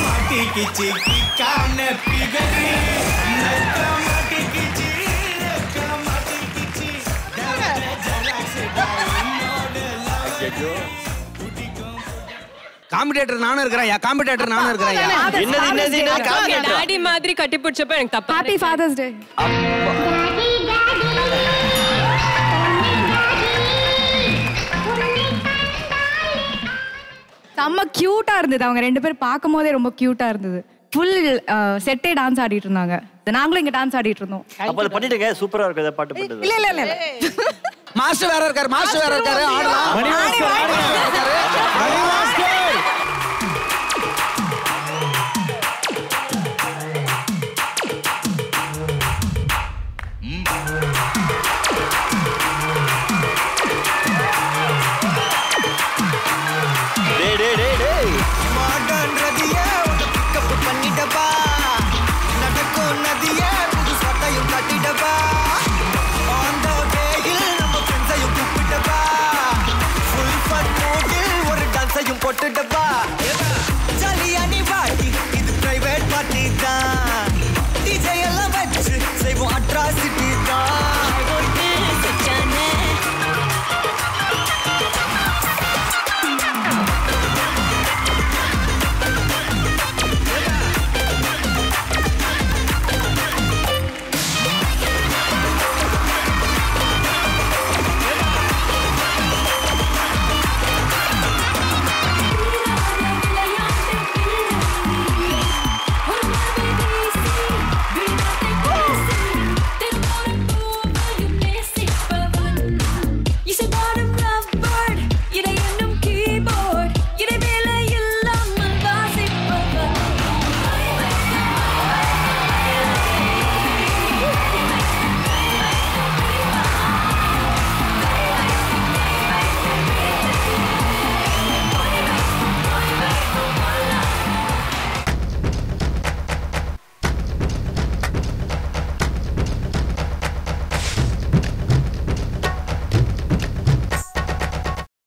Competitor நானும் இருக்கிறேன். Competitor நானும் இருக்கிறேன். என்னது டாடி மாதிரி கட்டி பிடிச்சப்ப எனக்கு தப்பு. Happy father's day. செம்ம கியூட்டா இருந்தது. அவங்க ரெண்டு பேரும் பார்க்கும் போதே ரொம்ப கியூட்டா இருந்தது. ஃபுல் செட்டே டான்ஸ் ஆடிட்டு இருந்தாங்க. நாங்களும் இங்க டான்ஸ் ஆடிட்டு இருந்தோம். அப்ப அத பண்ணிட்டீங்க. சூப்பரா இருக்கு அந்த பாட்டு பண்ணது. இல்ல இல்ல இல்ல மாஸ்டர் வேற இருக்காரு. ஆடலாம். மணி மாஸ்டர்